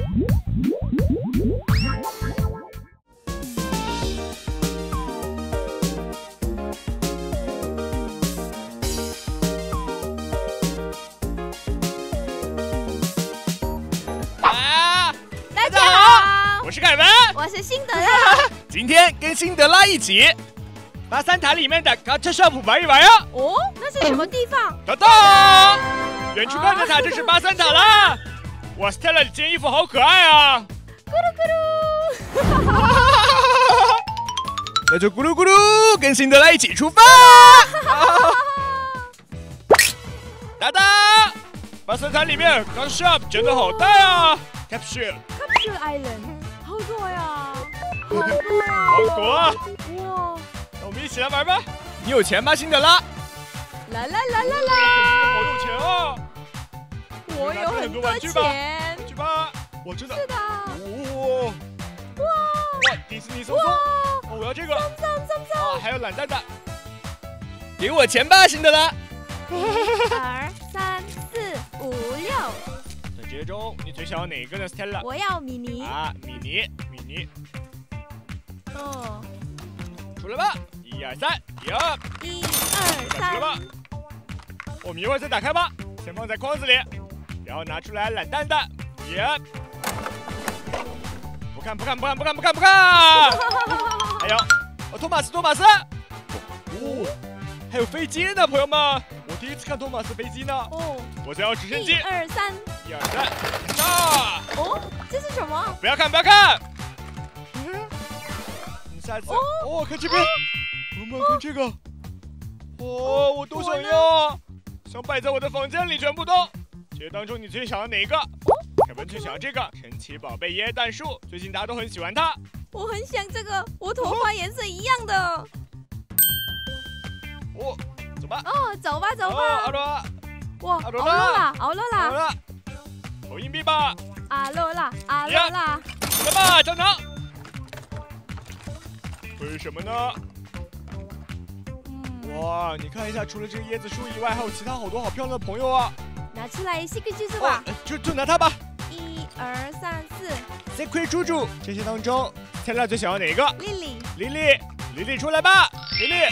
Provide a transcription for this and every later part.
大家好， 我是凯文， 我是辛德拉。 今天跟辛德拉一起把3塔里面的 Gacha Shop 玩一玩啊！ 哦，那是什么地方？ 当当，远处看的塔就是巴3塔啦！哇 ，Stella 这件衣服好可爱啊！ 咕噜咕噜， 那就咕噜咕噜，跟辛德拉一起出发！哒哒，巴3塔里面 Gacha Shop 真的好大啊 ！Capsule Island， 好多呀， 好多啊！ 哇！ 那我们一起来玩吧。你有钱吗，辛德拉？ 啦啦啦啦啦！ 好有钱啊！ 我有很多钱。 去吧！我知道。 是的。 哇！哇！迪士尼松松。哦，我要这个。啊，还有懒蛋蛋。给我钱吧，辛德拉。 1、2、3、4、5、6。 在这些中，你最想要哪个呢 ，Stella？ 我要米妮。 啊，米妮。 哦。 出来吧！1、2、3，呀 ！1、2、3。 出来吧！我们一会儿再打开吧，先放在筐子里，然后拿出来懒蛋蛋，耶！不看！还有，托马斯，哦，还有飞机呢，朋友们，我第一次看托马斯飞机呢。哦，我想要直升机。 1、2、3。 1、2、3，炸！ 哦，这是什么？ 不要看！下次哦，看这边，朋友们看这个，哦，我都想要，想摆在我的房间里，全部都。这些当中你最想要哪一个？凯文最想要这个神奇宝贝椰蛋树，最近大家都很喜欢它。 我很想这个，我头发颜色一样的。 哦，走吧。 哦，走吧。 阿罗， 哇，奥罗拉， 投硬币吧。 阿罗拉， 来吧，上场。会是什么呢？哇，你看一下，除了这个椰子树以外，还有其他好多好漂亮的朋友啊！ 拿出来4个句子吧。 就拿它吧。 1、2、3、4。 Secret 猪猪，这些当中 ，Stella 最想要哪个？莉莉出来吧，莉莉。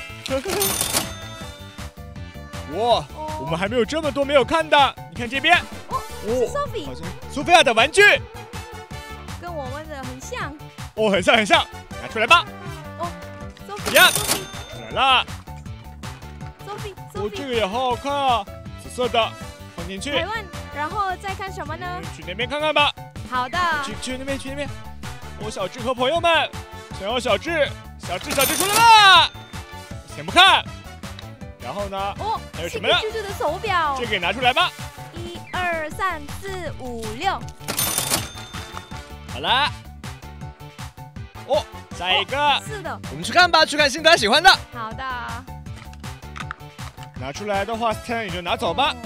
哇，我们还没有这么多没有看的，你看这边。 是 Sophie， 好像苏菲亚的玩具， 跟我们的很像。 哦，很像，拿出来吧。 哦 ，Sophie， 出来了。 Sophie， 哦，这个也好好看啊，紫色的，放进去。 台湾，然后再看什么呢？ 去那边看看吧。 好的。 去那边。我小智和朋友们想要小智出来啦！先不看。然后呢？哦，还有什么呢？ 就是的手表。 这个也拿出来吧。 1、2、3、4、5、6。 好啦。哦，下一个。 是的。 我们去看吧，去看辛德拉喜欢的。 好的。 拿出来的话，Stella 你就拿走吧。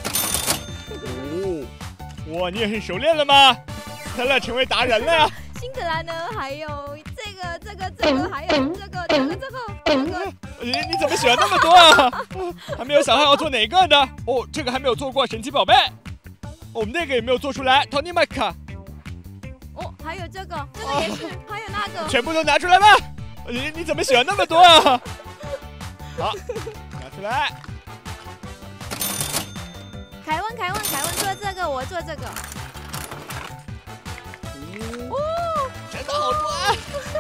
哦，哇，你也很熟练了吗 ？Stella 成为达人了呀。 辛德拉呢？还有这个，还有这个。 你怎么喜欢那么多啊？还没有想好要做哪个呢？哦，这个还没有做过神奇宝贝。我们那个也没有做出来 ，Tony Mac。 哦，还有这个也是，还有那个。 全部都拿出来吧！你怎么喜欢那么多啊？好，拿出来。 凯文做这个，我做这个。 哦，真的好多啊！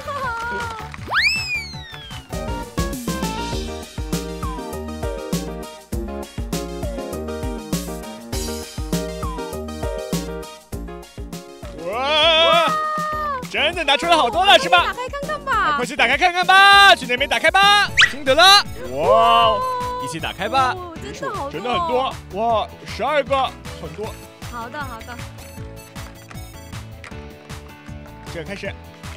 哇，真的拿出来好多了是吧？ 打开看看吧。 快去打开看看吧，去那边打开吧。辛德拉，哇，一起打开吧。真的很多，哇，12个，很多。 好的。 这个开始。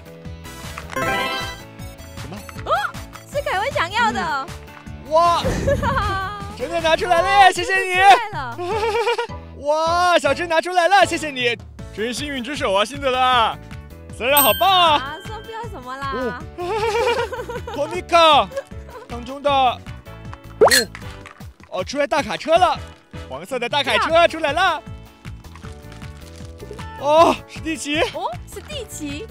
什么？ 哦，是凯文想要的。 哇，真的拿出来了耶！谢谢你。哇，小智拿出来了，谢谢你，真幸运之手啊，辛德拉。虽然好棒啊！ 说不要什么啦？ 托尼卡当中的出来大卡车了，黄色的大卡车出来了。 哦，史蒂奇。 哦，史蒂奇。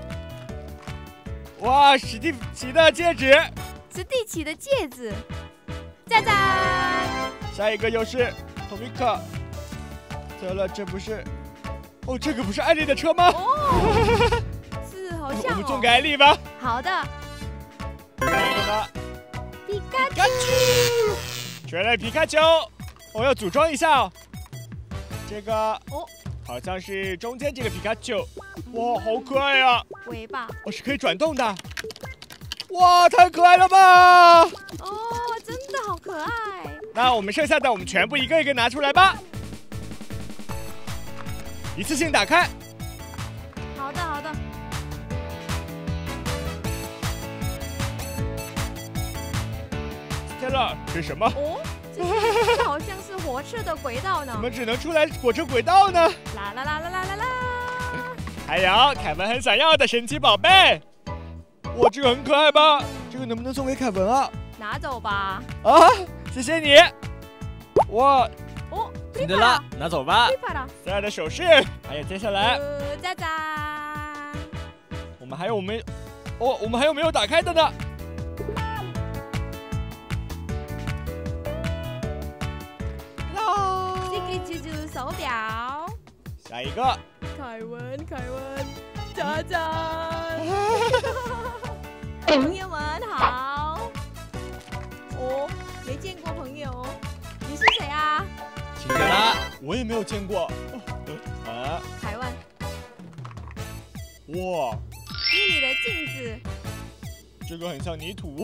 哇，史蒂奇的戒指。 史蒂奇的戒指。赞赞。 下一个又是 Tomika。得了，这不是？哦，这个不是艾丽的车吗？ 哦，是好像哦。 我们送给艾丽吧。 好的。 这个呢？ 皮卡丘。 全类皮卡丘。我要组装一下哦。这个哦，好像是中间这个皮卡丘。哇，好可爱呀！ 尾巴。 哦，是可以转动的。哇，太可爱了吧！ 哦，真的好可爱。 那我们剩下的我们全部一个一个拿出来吧。一次性打开。 好的，好的。 Stella， 这是什么？ 哦，这好像是火车的轨道呢。 怎么只能出来火车轨道呢？ 啦啦啦啦啦啦啦！ 还有凯文很想要的神奇宝贝。哇，这个很可爱吧？这个能不能送给凯文啊？ 拿走吧。 啊，谢谢你。哇。 哦， 辛德拉，拿走吧。塞尔的首饰，还有接下来， 짜잔， 我们还有没有打开的呢？ Signature 手表。 下一个， 凯文，짜잔。朋友们好。哦，没见过朋友，你是谁啊？ 辛德拉，我也没有见过。啊， 凯文。 哇， 迷你的镜子。 这个很像泥土。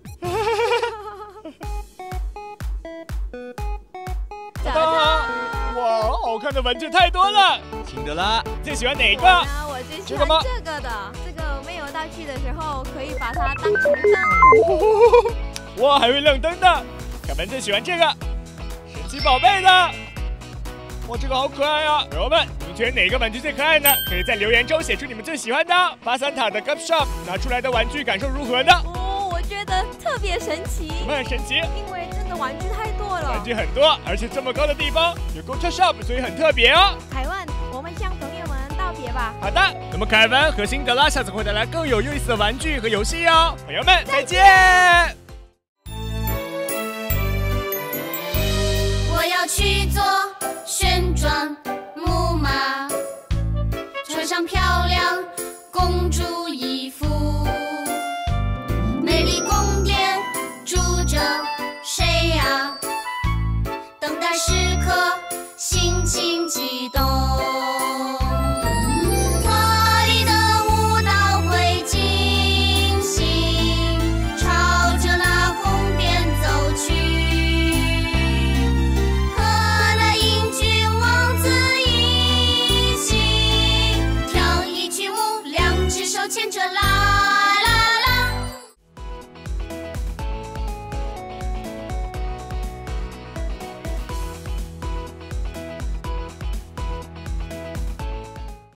짜잔！ 哇，好看的玩具太多了。辛德拉，最喜欢哪个？ 我最喜欢这个的。这个没有道具的时候，可以把它当成灯。 哇，还会亮灯的。凯文最喜欢这个神奇宝贝的。哇，这个好可爱啊！朋友们，你们觉得哪个玩具最可爱呢？可以在留言中写出你们最喜欢的。巴三塔的 Gift Shop 拿出来的玩具感受如何呢？ 哦，我觉得特别神奇。 我们很神奇， 因为真的玩具太多了。 玩具很多，而且这么高的地方有 Gift Shop， 所以很特别哦。 凯文，我们向朋友们道别吧。 好的，那么凯文和辛德拉下次会带来更有意思的玩具和游戏哦。朋友们，再见。 我要去做旋转